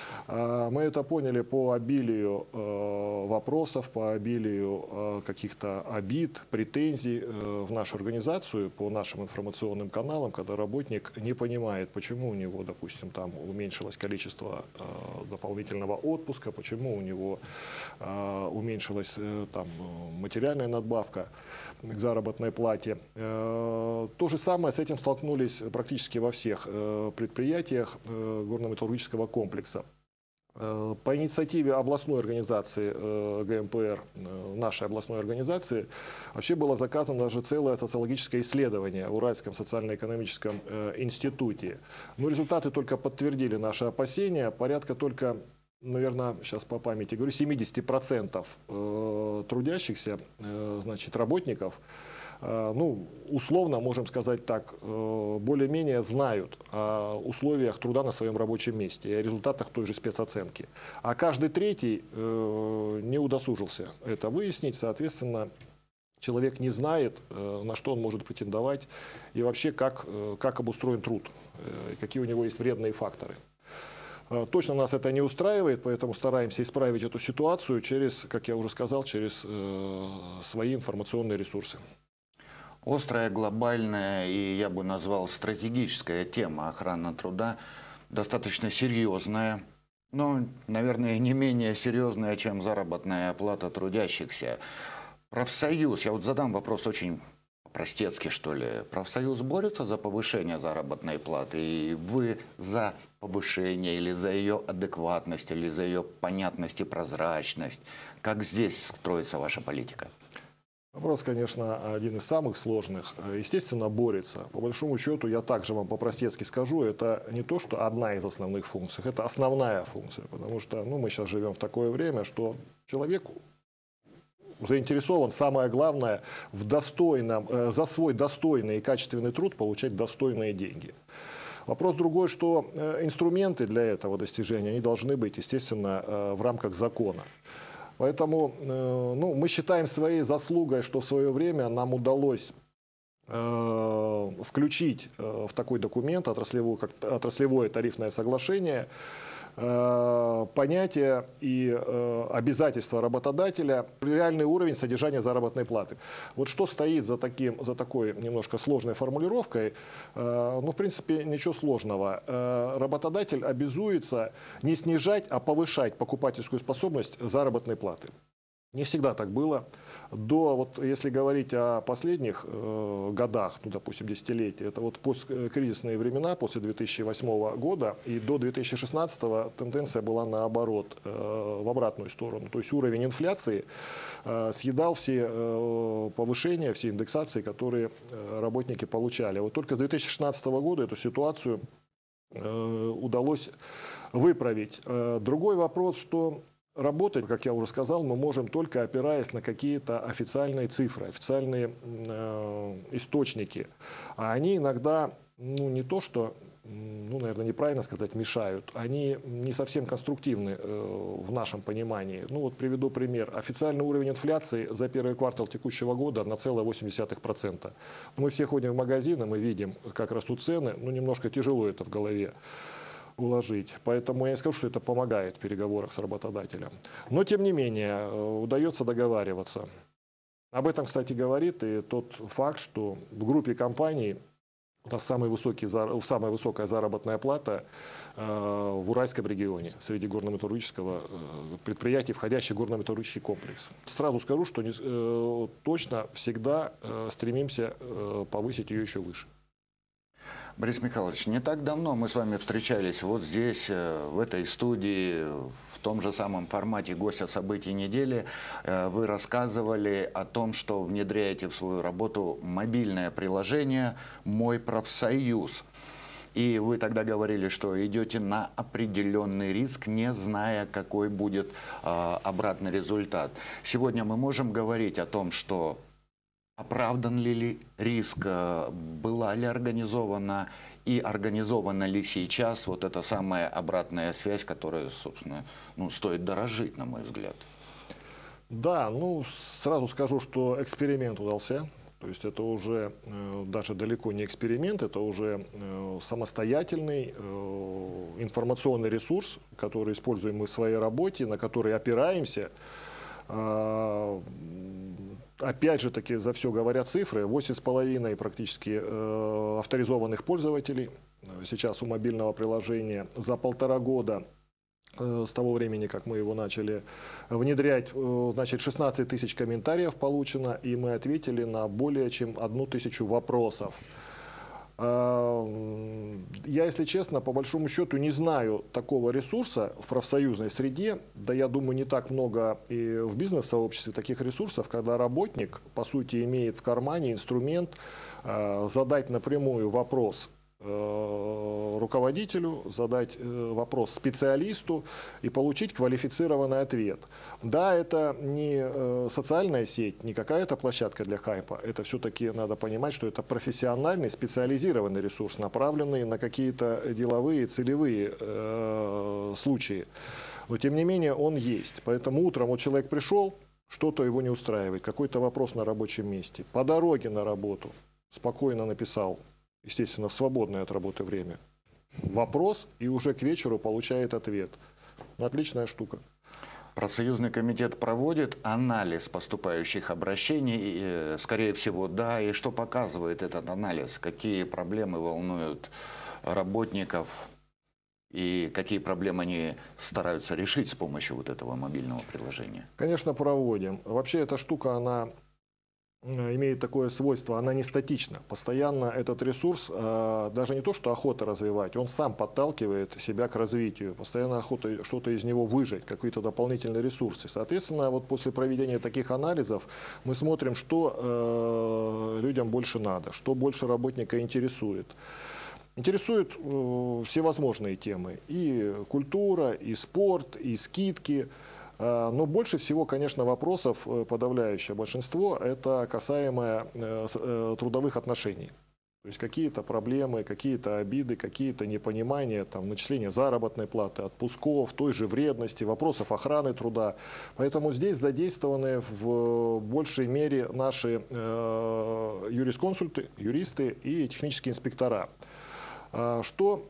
Мы это поняли по обилию э, вопросов, по обилию э, каких-то обид, претензий э, в нашу организацию, по нашим информационным каналам, когда работник не понимает, почему у него, допустим, там уменьшилось количество э, дополнительного отпуска, почему у него э, уменьшилась э, там, материальная надбавка к заработной плате. Э, то же самое с этим столкнулись практически во всех э, предприятиях э, горно-металлургического комплекса. По инициативе областной организации э, гэ эм пэ эр, э, нашей областной организации, вообще было заказано даже целое социологическое исследование в Уральском социально-экономическом э, институте. Но результаты только подтвердили наши опасения. Порядка только, наверное, сейчас по памяти говорю, семьдесят процентов э, трудящихся, э, значит, работников, ну, условно, можем сказать так, более-менее знают о условиях труда на своем рабочем месте и о результатах той же спецоценки. А каждый третий не удосужился это выяснить, соответственно, человек не знает, на что он может претендовать и вообще, как, как обустроен труд, какие у него есть вредные факторы. Точно нас это не устраивает, поэтому стараемся исправить эту ситуацию через, как я уже сказал, через свои информационные ресурсы. Острая, глобальная и, я бы назвал, стратегическая тема охраны труда, достаточно серьезная, но, наверное, не менее серьезная, чем заработная плата трудящихся. Профсоюз, я вот задам вопрос очень простецкий, что ли. Профсоюз борется за повышение заработной платы, и вы за повышение или за ее адекватность, или за ее понятность и прозрачность? Как здесь строится ваша политика? Вопрос, конечно, один из самых сложных. Естественно, борется. По большому счету, я также вам по-простецки скажу, это не то, что одна из основных функций, это основная функция. Потому что ну, мы сейчас живем в такое время, что человек заинтересован, самое главное, в достойном, за свой достойный и качественный труд получать достойные деньги. Вопрос другой, что инструменты для этого достижения, они должны быть, естественно, в рамках закона. Поэтому ну, мы считаем своей заслугой, что в свое время нам удалось э, включить э, в такой документ отраслевое, как, отраслевое тарифное соглашение э, понятие и э, обязательства работодателя, реальный уровень содержания заработной платы. Вот что стоит за, таким, за такой немножко сложной формулировкой, э, ну, в принципе, ничего сложного. Э, работодатель обязуется не снижать, а повышать покупательскую способность заработной платы. Не всегда так было. До, вот, если говорить о последних э, годах, ну, допустим, десятилетия, это вот посткризисные времена, после две тысячи восьмого года и до две тысячи шестнадцатого тенденция была наоборот, э, в обратную сторону. То есть уровень инфляции э, съедал все э, повышения, все индексации, которые э, работники получали. Вот только с две тысячи шестнадцатого года эту ситуацию э, удалось выправить. Э, другой вопрос, что работать, как я уже сказал, мы можем только опираясь на какие-то официальные цифры, официальные э, источники. А они иногда, ну не то что, ну, наверное, неправильно сказать, мешают, они не совсем конструктивны э, в нашем понимании. Ну вот приведу пример. Официальный уровень инфляции за первый квартал текущего года на целых восемь десятых процента. Мы все ходим в магазины, мы видим, как растут цены, ну немножко тяжело это в голове уложить. Поэтому я не скажу, что это помогает в переговорах с работодателем. Но, тем не менее, удается договариваться. Об этом, кстати, говорит и тот факт, что в группе компаний у нас самый высокий, самая высокая заработная плата в Уральском регионе среди горно-металлургического предприятия, входящих в горно-металлургический комплекс. Сразу скажу, что не, точно всегда стремимся повысить ее еще выше. Борис Михайлович, не так давно мы с вами встречались вот здесь, в этой студии, в том же самом формате «Гостя событий недели». Вы рассказывали о том, что внедряете в свою работу мобильное приложение «Мой профсоюз». И вы тогда говорили, что идете на определенный риск, не зная, какой будет э, обратный результат. Сегодня мы можем говорить о том, что оправдан ли риск, была ли организована и организована ли сейчас вот эта самая обратная связь, которая, собственно, ну, стоит дорожить, на мой взгляд. Да, ну, сразу скажу, что эксперимент удался. То есть это уже э, даже далеко не эксперимент, это уже э, самостоятельный э, информационный ресурс, который используем мы в своей работе, на который опираемся. Э, опять же таки, за все говорят цифры, восемь с половиной практически э, авторизованных пользователей сейчас у мобильного приложения. За полтора года с того времени, как мы его начали внедрять, значит, шестнадцать тысяч комментариев получено, и мы ответили на более чем одну тысячу вопросов. Я, если честно, по большому счету не знаю такого ресурса в профсоюзной среде, да я думаю, не так много и в бизнес-сообществе таких ресурсов, когда работник, по сути, имеет в кармане инструмент задать напрямую вопрос руководителю, задать вопрос специалисту и получить квалифицированный ответ. Да, это не социальная сеть, не какая-то площадка для хайпа. Это все-таки надо понимать, что это профессиональный, специализированный ресурс, направленный на какие-то деловые, целевые э, случаи. Но тем не менее он есть. Поэтому утром вот человек пришел, что-то его не устраивает, какой-то вопрос на рабочем месте. По дороге на работу спокойно написал, естественно, в свободное от работы время, вопрос, и уже к вечеру получает ответ. Отличная штука. Профсоюзный комитет проводит анализ поступающих обращений, и, скорее всего, да. И что показывает этот анализ? Какие проблемы волнуют работников и какие проблемы они стараются решить с помощью вот этого мобильного приложения? Конечно, проводим. Вообще эта штука, она имеет такое свойство, она не статична. Постоянно этот ресурс, даже не то, что охота развивать, он сам подталкивает себя к развитию. Постоянно охота что-то из него выжать, какие-то дополнительные ресурсы. Соответственно, вот после проведения таких анализов мы смотрим, что людям больше надо, что больше работника интересует. Интересуют всевозможные темы. И культура, и спорт, и скидки. Но больше всего, конечно, вопросов, подавляющее большинство, это касаемо трудовых отношений. То есть какие-то проблемы, какие-то обиды, какие-то непонимания, там, начисления заработной платы, отпусков, той же вредности, вопросов охраны труда. Поэтому здесь задействованы в большей мере наши э, юрисконсульты, юристы и технические инспектора. Что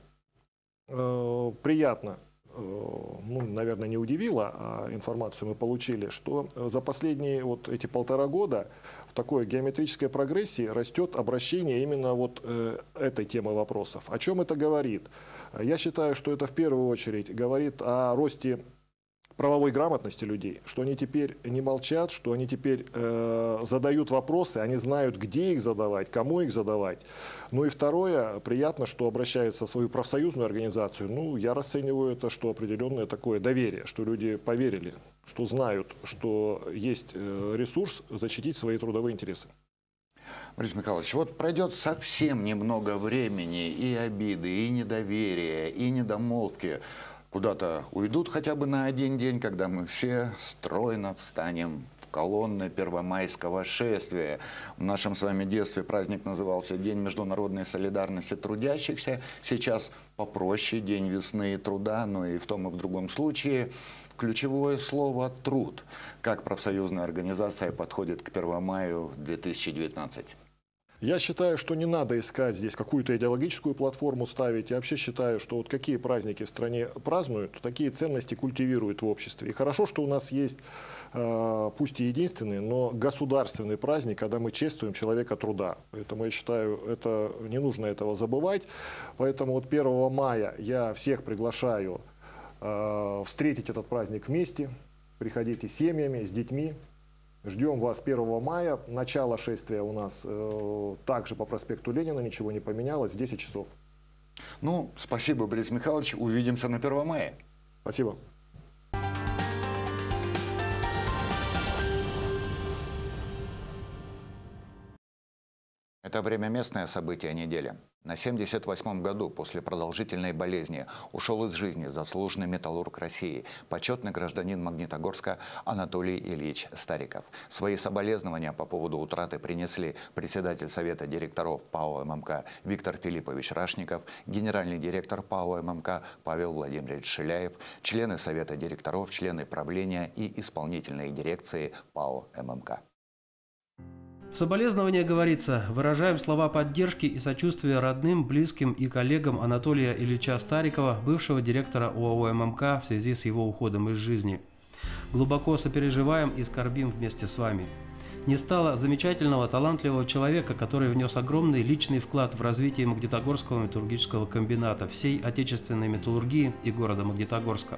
э, приятно. Ну, наверное, не удивило, а информацию мы получили, что за последние вот эти полтора года в такой геометрической прогрессии растет обращение именно вот э, этой темы вопросов. О чем это говорит? Я считаю, что это в первую очередь говорит о росте правовой грамотности людей, что они теперь не молчат, что они теперь э, задают вопросы, они знают, где их задавать, кому их задавать. Ну и второе, приятно, что обращаются в свою профсоюзную организацию. Ну, я расцениваю это, что определенное такое доверие, что люди поверили, что знают, что есть э, ресурс защитить свои трудовые интересы. Борис Михайлович, вот пройдет совсем немного времени, и обиды, и недоверие, и недомолвки куда-то уйдут хотя бы на один день, когда мы все стройно встанем в колонны первомайского шествия. В нашем с вами детстве праздник назывался День международной солидарности трудящихся. Сейчас попроще, День весны и труда, но и в том и в другом случае ключевое слово «труд». Как профсоюзная организация подходит к первомаю две тысячи девятнадцать? Я считаю, что не надо искать здесь какую-то идеологическую платформу ставить. Я вообще считаю, что вот какие праздники в стране празднуют, такие ценности культивируют в обществе. И хорошо, что у нас есть, э, пусть и единственный, но государственный праздник, когда мы чествуем человека труда. Поэтому я считаю, это, не нужно этого забывать. Поэтому вот первого мая я всех приглашаю э, встретить этот праздник вместе. Приходите с семьями, с детьми. Ждем вас первого мая. Начало шествия у нас э, также по проспекту Ленина, ничего не поменялось, в десять часов. Ну, спасибо, Борис Михайлович. Увидимся на первом мая. Спасибо. Это время местное событие недели. На семьдесят восьмом году после продолжительной болезни ушел из жизни заслуженный металлург России, почетный гражданин Магнитогорска Анатолий Ильич Стариков. Свои соболезнования по поводу утраты принесли председатель Совета директоров ПАО ММК Виктор Филиппович Рашников, генеральный директор ПАО ММК Павел Владимирович Шиляев, члены Совета директоров, члены правления и исполнительной дирекции ПАО ММК. В соболезновании говорится: выражаем слова поддержки и сочувствия родным, близким и коллегам Анатолия Ильича Старикова, бывшего директора ОАО ММК, в связи с его уходом из жизни. Глубоко сопереживаем и скорбим вместе с вами. Не стало замечательного, талантливого человека, который внес огромный личный вклад в развитие Магнитогорского металлургического комбината, всей отечественной металлургии и города Магнитогорска.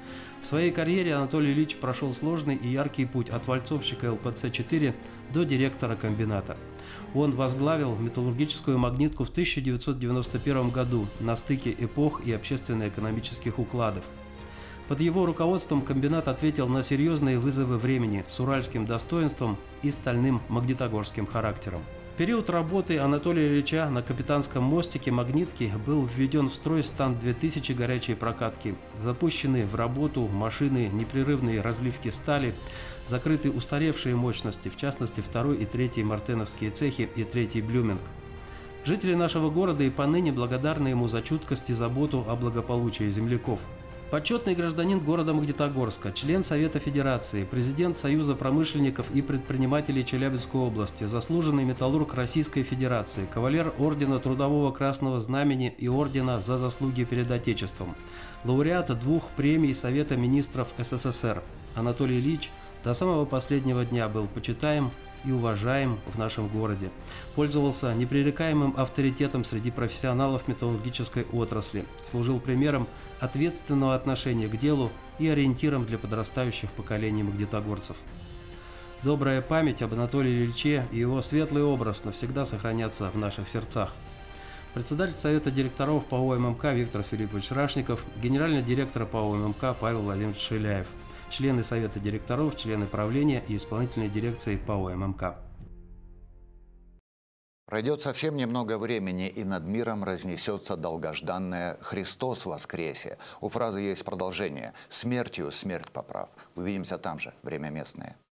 В своей карьере Анатолий Ильич прошел сложный и яркий путь от вальцовщика эл пэ цэ четыре до директора комбината. Он возглавил металлургическую магнитку в тысяча девятьсот девяносто первом году на стыке эпох и общественно-экономических укладов. Под его руководством комбинат ответил на серьезные вызовы времени с уральским достоинством и стальным магнитогорским характером. В период работы Анатолия Ильича на капитанском мостике магнитки был введен в строй стан две тысячи горячей прокатки, запущены в работу машины непрерывной разливки стали, закрыты устаревшие мощности, в частности второй и третий мартеновские цехи и третий Блюминг. Жители нашего города и поныне благодарны ему за чуткость и заботу о благополучии земляков. Почетный гражданин города Магнитогорска, член Совета Федерации, президент Союза промышленников и предпринимателей Челябинской области, заслуженный металлург Российской Федерации, кавалер Ордена Трудового Красного Знамени и Ордена за заслуги перед Отечеством, лауреат двух премий Совета Министров эс эс эс эр. Анатолий Ильич до самого последнего дня был почитаем и уважаем в нашем городе. Пользовался непререкаемым авторитетом среди профессионалов металлургической отрасли, служил примером ответственного отношения к делу и ориентиром для подрастающих поколений магнитогорцев. Добрая память об Анатолии Ильиче и его светлый образ навсегда сохранятся в наших сердцах. Председатель Совета директоров ПАО ММК Виктор Филиппович Рашников, генеральный директор ПАО ММК Павел Владимирович Шиляев, члены Совета директоров, члены правления и исполнительной дирекции ПАО ММК. Пройдет совсем немного времени, и над миром разнесется долгожданное «Христос воскресе». У фразы есть продолжение: «Смертью смерть поправ». Увидимся там же. Время местное.